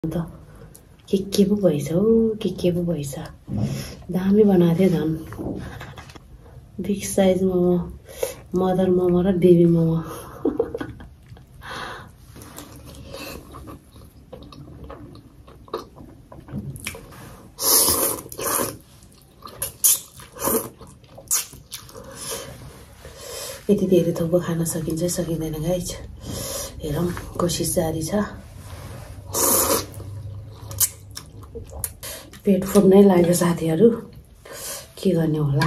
त के पो भइछ हौ के पो भइछ दामी बनाएको थियो झन् big size momo mother momo र बेबी मोमो यति धेरै थोकको खान सकिन्छ सकिँदैन गाइज हेरौँ कोसिस जारी छ पेट फुट्नै लाग्यो साथीहरु के गर्ने होला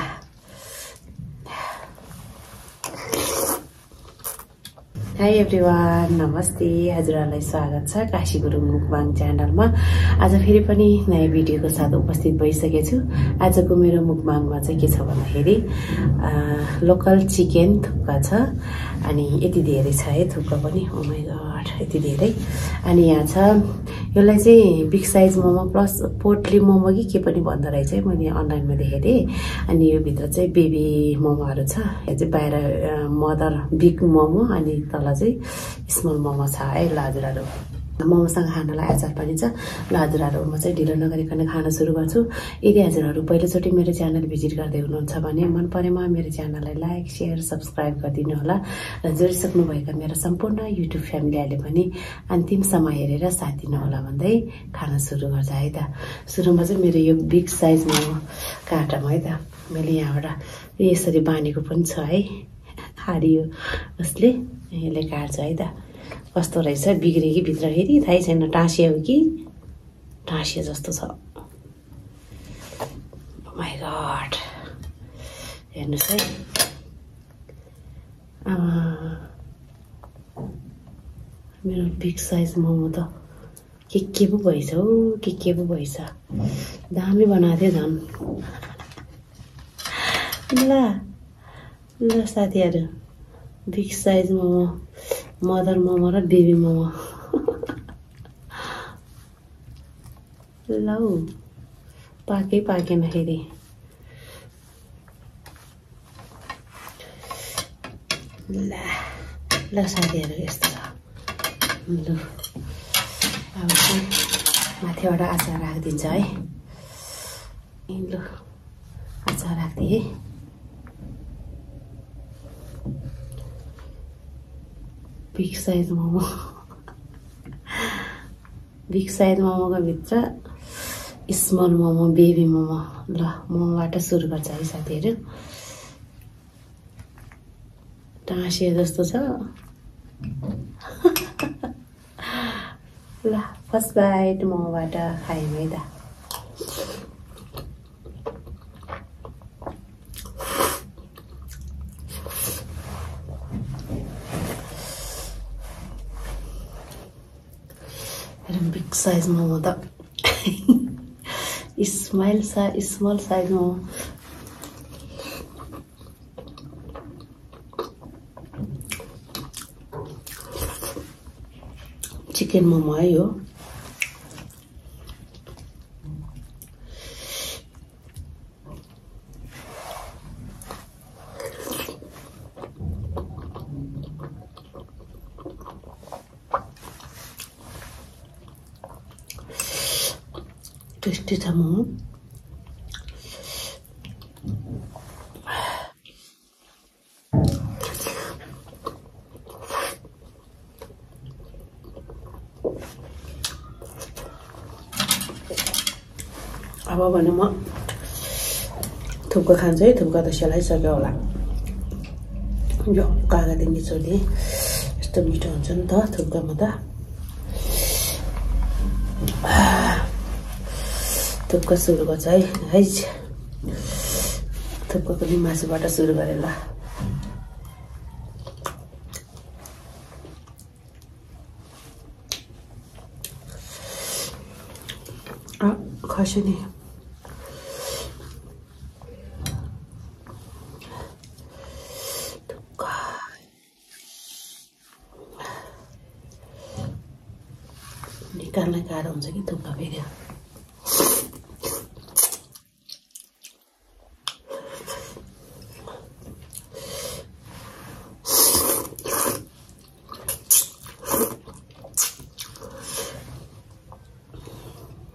हाई एभ्रिवान नमस्ते हजुरहरुलाई स्वागत छ काशी गुरुङ मुकबाङ च्यानलमा आज फेरि पनि नयाँ भिडियोको साथ उपस्थित भइसकेको छु आजको मेरो मुकबाङमा चाहिँ के छ भन्दाखेरि लोकल चिकन थुक्पा छ अनि यति धेरै छ है थुक्पा पनि ओ माय गॉड यति धेरै अनि यहाँ छ यसलाई चाहिँ बिग साइज मोमो प्लस पोटली मोमो के पनि भन्दो रहेछ है मैले अनलाइनमा देखेको थिएँ अनि यो भित्र चाहिँ बेबी मोमोहरु छ यो चाहिँ बाहिर मदर बिग मोमो अनि तल चाहिँ स्मल मोमो छ है ल हजुरहरु मोमोसँग खानलाई अचार पनि छ ल हजुरहरु म चाहिँ ढिलो नगरिकन खान सुरु गर्छु यदि हजुरहरु पहिलोचोटि मेरो च्यानल भिजिट गर्दै हुनुहुन्छ भने मन परेमा मेरो च्यानललाई लाइक शेयर सब्स्क्राइब गरिदिनु होला र जोडिसक्नु भएका मेरो सम्पूर्ण युट्युब फ्यामिलीहरुले पनि अन्तिमसम्म हेरेर साथ दिनु होला भन्दै खान सुरु गर्छ है त सुरुमा चाहिँ मेरो यो बिग साइज मोमो काटम है त मैले यहाँबाट यसरी बानेको पनि छ है खाडियो उसले यसले काट्छ है त कस्तो रहेछ बिग्रे कि भित्र फेरि थाहै छैन टाँसियो कि टाँसियो जस्तो छ माय गॉड हेर्नुस् है मेरो बिग साइज मोमो त के पो भइछ हौ के पो भइछ दामी बनाएको थियो झन् ल साथीहरु big size momo mother momo र बेबी मोमो लौ पाकेन फेरि ल साथीहरु यस्तो छ ल अब चाहिँ माथिबाट अचार राखिदिन्छ है ल अचार राख्दिए big size momo big size मोमोको भित्र स्मल मोमो बेबी मोमो ल मोमोबाट सुरु गर्छ है साथीहरु टाँसिए जस्तो छ ल फर्स्ट बाइट मोमोबाट खायौँ है त बिग साइज मोमो त small size momo chicken momo है यो टेस्टी छ मोमो अब भने म थुक्पा खान्छु है थुक्पा त सेलाइसक्यो होला यो कागती निचोर्दिए यस्तो मिठो हुन्छ नि त थुक्पामा त थुक्पा सुरु गर्छ है गाइज थुक्पा पनि मासुबाट सुरु गरे ल खस्यो नि निकाल्न गाह्रो हुन्छ कि थुक्पा फेरि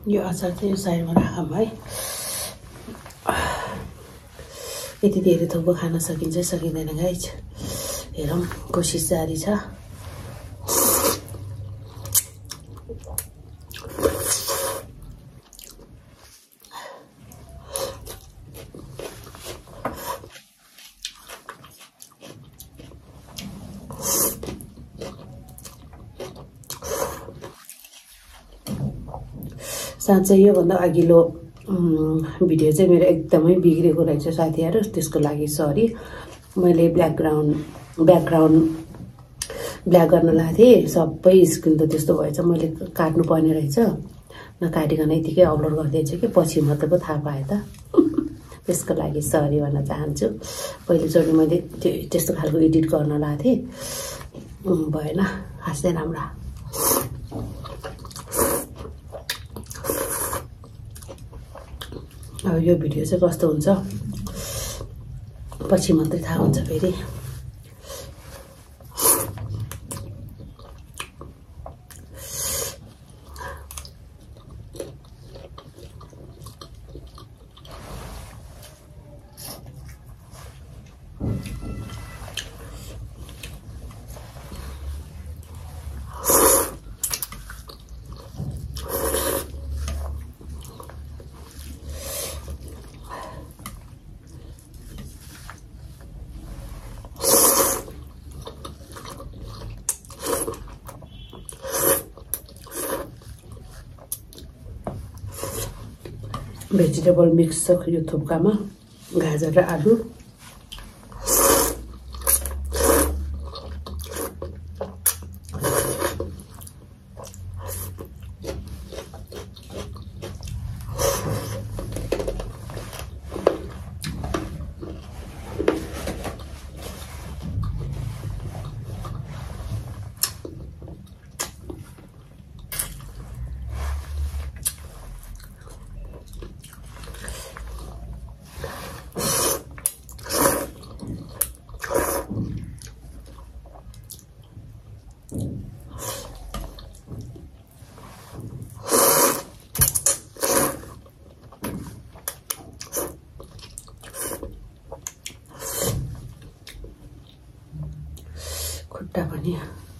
यो अचार चाहिँ यो साइडमा राखौँ है। यति धेरै थोकको खान सकिन्छ सकिँदैन गाइज, हेरौँ, कोसिस जारी छ। साँच्चै योभन्दा अघिल्लो भिडियो चाहिँ मेरो एकदमै बिग्रेको रहेछ साथीहरू, त्यसको लागि सरी। मैले ब्याकग्राउन्ड ब्ल्याक गर्न लगाएको थिएँ, सबै स्क्रिन त त्यस्तो भएछ, मैले काट्नु पर्ने रहेछ, नकाटिकन यतिकै अपलोड गरिदिएछु कि पछि मात्रै पो थाहा पाएँ त। त्यसको लागि सरी भन्न चाहन्छु। पहिलोचोटि मैले त्यस्तो खालको एडिट गर्न लगाएको थिएँ, भएन खासै राम्रो। अब यो भिडियो चाहिँ कस्तो हुन्छ पछि मात्रै थाहा हुन्छ फेरि। भेजिटेबल मिक्स छ यो थुक्पामा, गाजर र आलु। खुट्टा पनि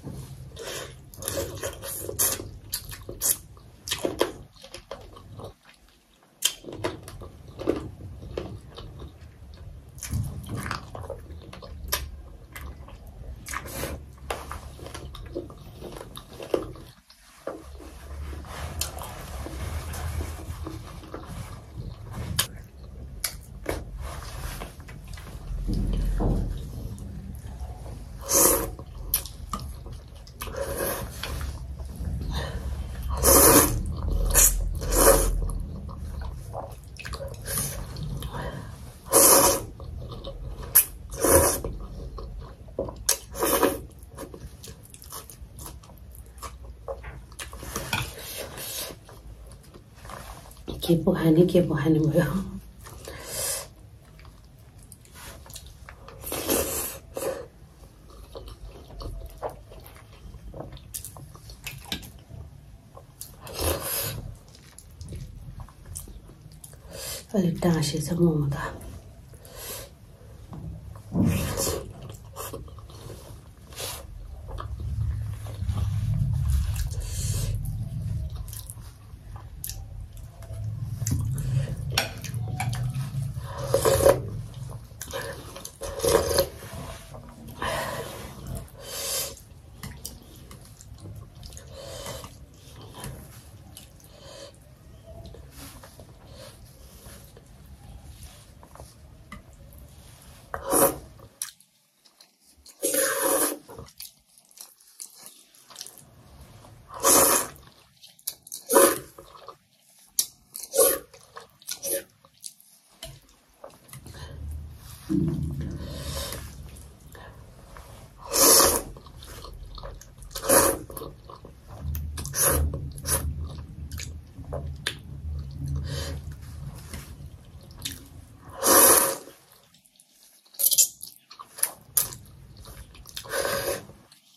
के पो खाने भयो। अलिक टाँसे छ मोमो त।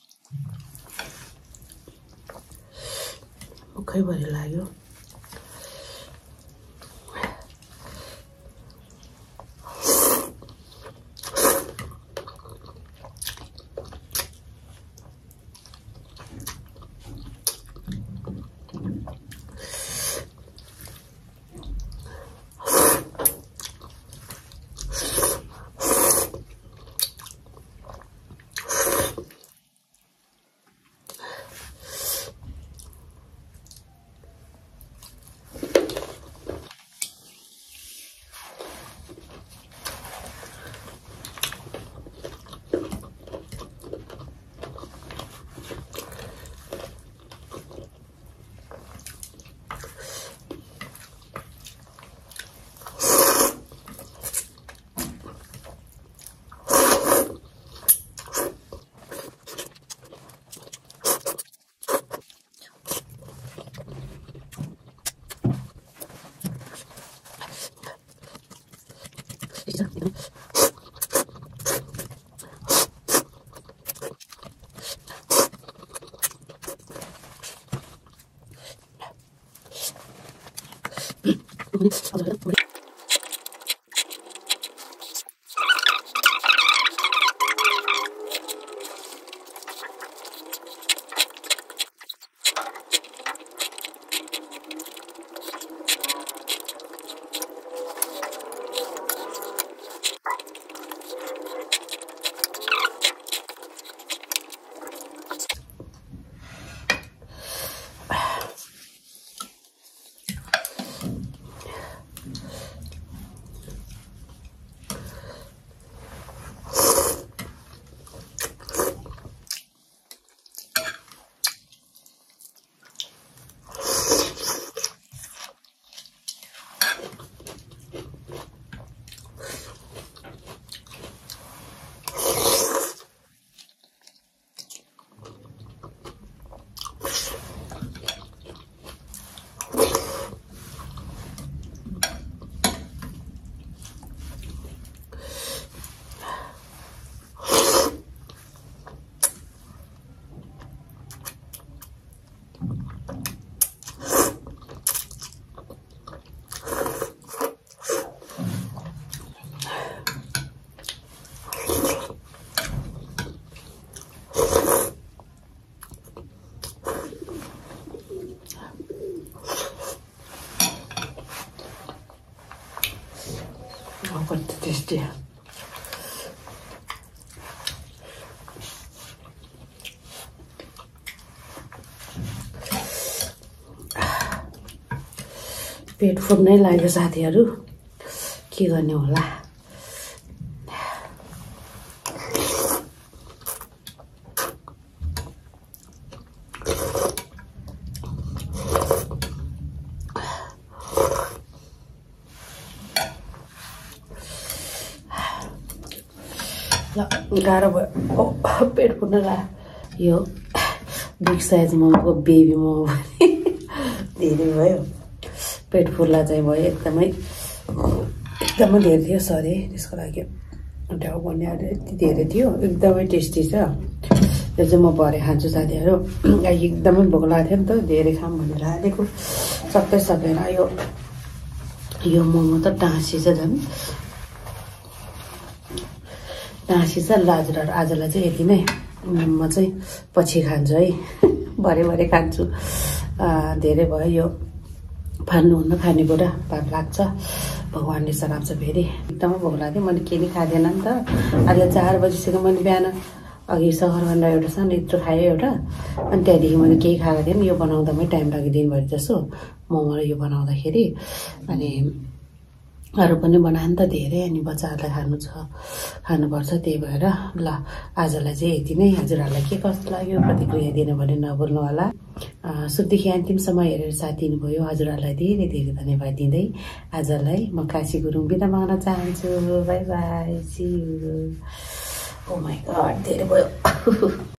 मुखैभरि लाग्यो। कति टेस्टी पेट फुट्नै लाग्यो साथीहरू के गर्ने होला गाह्रो भयो पेट फुट्न लाग्यो यो बिग साइज मोमोको बेबी मोमो पनि धेरै भयो पेट फुल्ला चाहिँ भयो एकदमै धेरै थियो सरी त्यसको लागि टाउ पनि यति धेरै थियो एकदमै टेस्टी छ यो चाहिँ म भरे खान्छु साथीहरू एकदमै भोक लागेको थियो नि त धेरै खाम भनेर हालेको सबै सकेर यो मोमो त टाँसी छ झन् टाँसी छ आजलाई चाहिँ यति नै म चाहिँ पछि खान्छु है भरे खान्छु धेरै भयो यो फान्नुहुन्न खानेकुरा पाप लाग्छ भगवान्ले सराप्छ फेरि एकदमै भोक लाग्यो मैले केही खाँदैन नि त अहिले 4 बजीसम्म मैले बिहान अघि सहरभन्दा एउटा छ नि यत्रो खाएँ एउटा अनि त्यहाँदेखि मैले केही खाएको थिएन यो बनाउँदामै टाइम लाग्यो दिनभरि जसो मोमो यो बनाउँदाखेरि अनि अरू पनि बनायो नि त धेरै अनि बच्चाहरूलाई खानुपर्छ त्यही भएर ल आजलाई चाहिँ यति नै हजुरहरूलाई के कस्तो लाग्यो प्रतिक्रिया दिनु भने नभुल्नु होला सुरुदेखि अन्तिमसम्म हेरेर साथ दिनुभयो हजुरहरूलाई धेरै धेरै धन्यवाद दिँदै आजलाई म काशी गुरुङ बिदा माग्न चाहन्छु bye bye see you oh my god धेरै भयो